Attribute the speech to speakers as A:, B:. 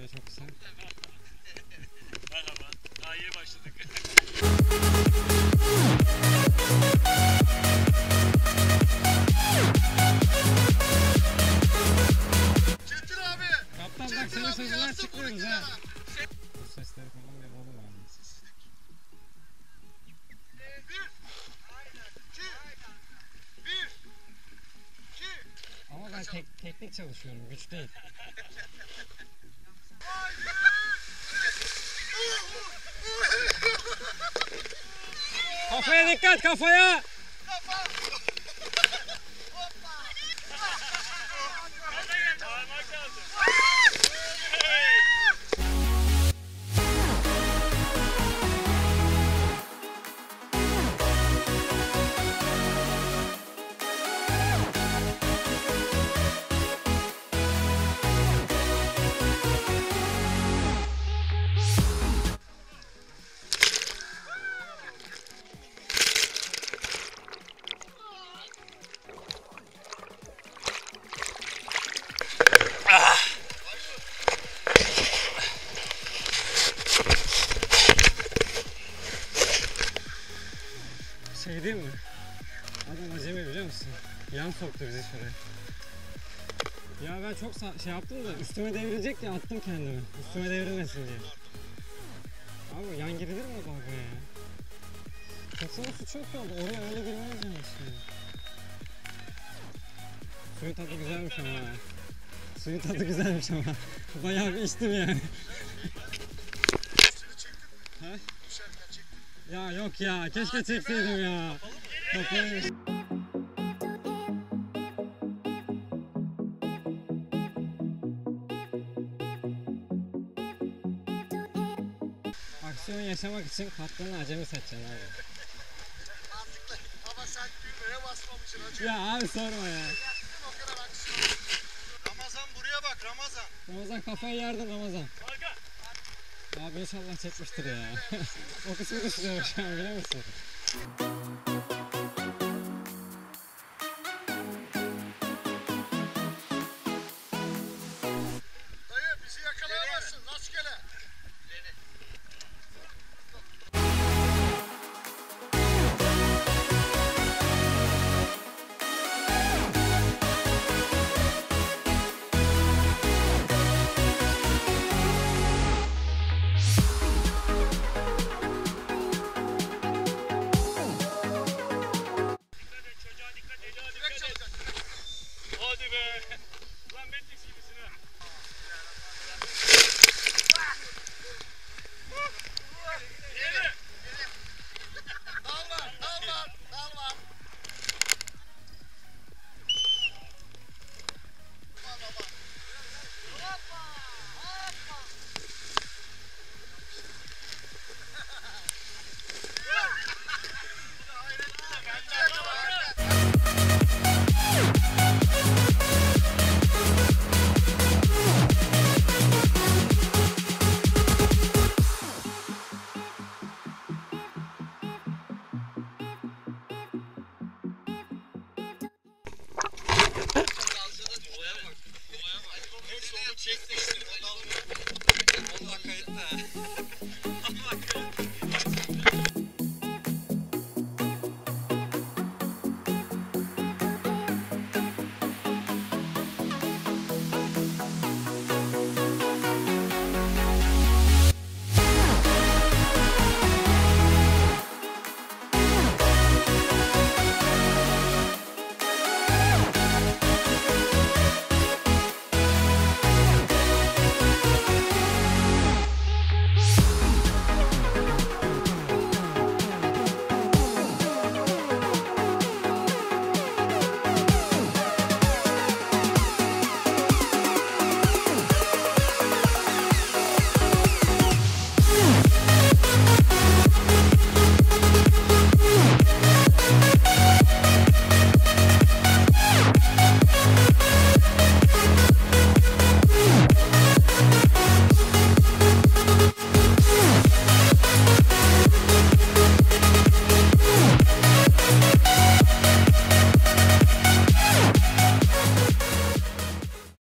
A: şöyle çok kısa.
B: Merhaba. Daha yeni başladık.
C: Çetin abi.
A: Kaptan bak senin sözünden çıkmıyoruz ha. Bu sesleri falan bir alalım abi. Ama ben teknik çalışıyorum, güç değil. Kafaya dikkat, kafaya!
B: Parmak lazım.
A: Şey değil mi? Adam acemi biliyor musun? Yan soktu bizi şuraya. Ya ben çok şey yaptım da üstüme devrilecek diye attım kendimi. Üstüme devrilmesin diye. Abi yan girilir mi o dalgaya ya? Kaçanın suçu yok ya, oraya öyle girmez yani şimdi. Suyun tadı güzelmiş ama ha. Suyun tadı güzelmiş ama. Bayağı bir içtim yani. Ha? Ya yok ya, keşke çekseydim ya. Kafayı... Aksiyon yaşamak için kaptanı acemi seçeceksin abi.
C: Mantıklı. Ama sen düğmeye basmamışsın hacı.
A: Ya abi sorma ya.
C: O kadar aksiyon. Ramazan buraya bak Ramazan.
A: Ramazan kafayı yerdin Ramazan.
B: Arka.
A: Abi inşallah çekmiştir ya. O kısmı düşünüyorum şu an biliyor musun?
C: Dayı bizi yakalayamazsın. Rastgele.
B: Dikkat et çocuğa dikkat et.
C: Direkt çalacak.
B: Hadi be. Lan Matrix gibisin ha. Yürü.
C: Dal var. Dal var. Dal var. Baba baba. Hoppa. Hoppa. Bence yakalar. Hepsi onu çekti işte. Onlar kayıtta.